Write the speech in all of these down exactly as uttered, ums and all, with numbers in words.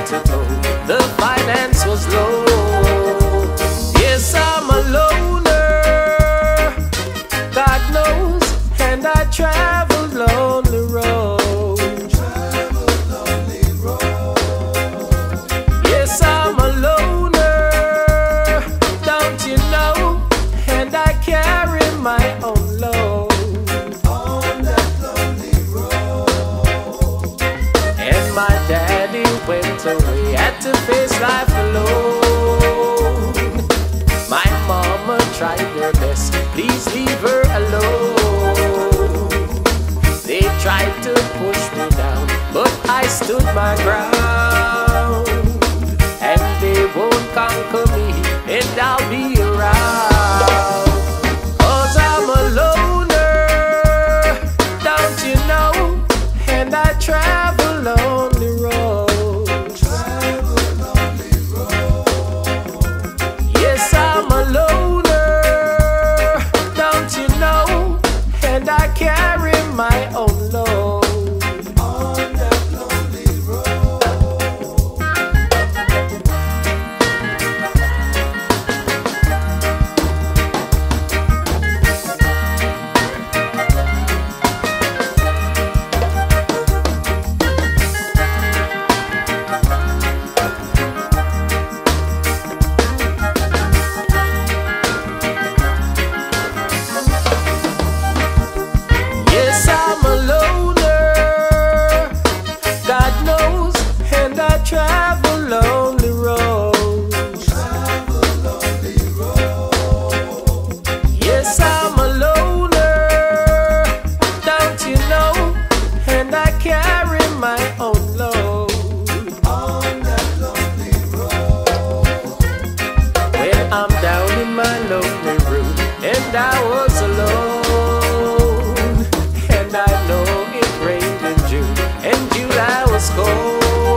to go, the finance was low. Yes, I'm a loner, God knows, and I travel lonely roads. Yes, I'm a loner, don't you know, and I carry my own load. My daddy went away, had to face life alone. My mama tried her best, please leave her alone. They tried to push me down, but I stood my ground. And they won't conquer me, and I'll be around. Cause I'm a loner, don't you know, and I travel alone. I carry my own load on that lonely travel lonely roads. Travel lonely roads. Yes, I'm a loner, don't you know? And I carry my own load on that lonely road. When I'm down in my lonely room and I was alone, and I know it rained in June and July was cold.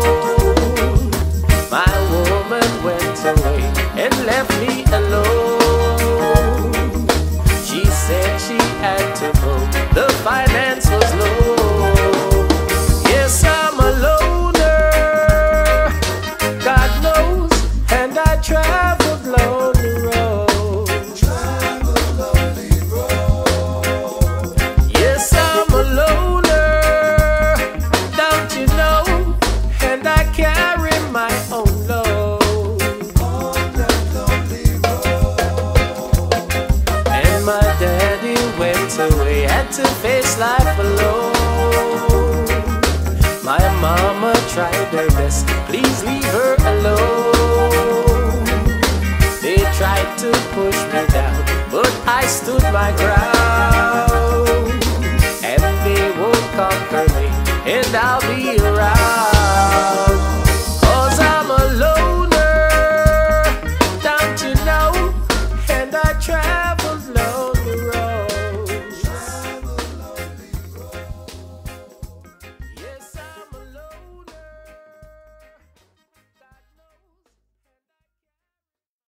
Away and left me alone. She said she had to go, the finance was low. Yes, I'm a loner, God knows, and I traveled lonely roads. Travel lonely road. Yes, I'm a loner, don't you know, and I carry my own load. My daddy went away, had to face life alone. My mama tried her best, please leave her alone. They tried to push me down, but I stood my ground. And they won't conquer me, and I'll be alone.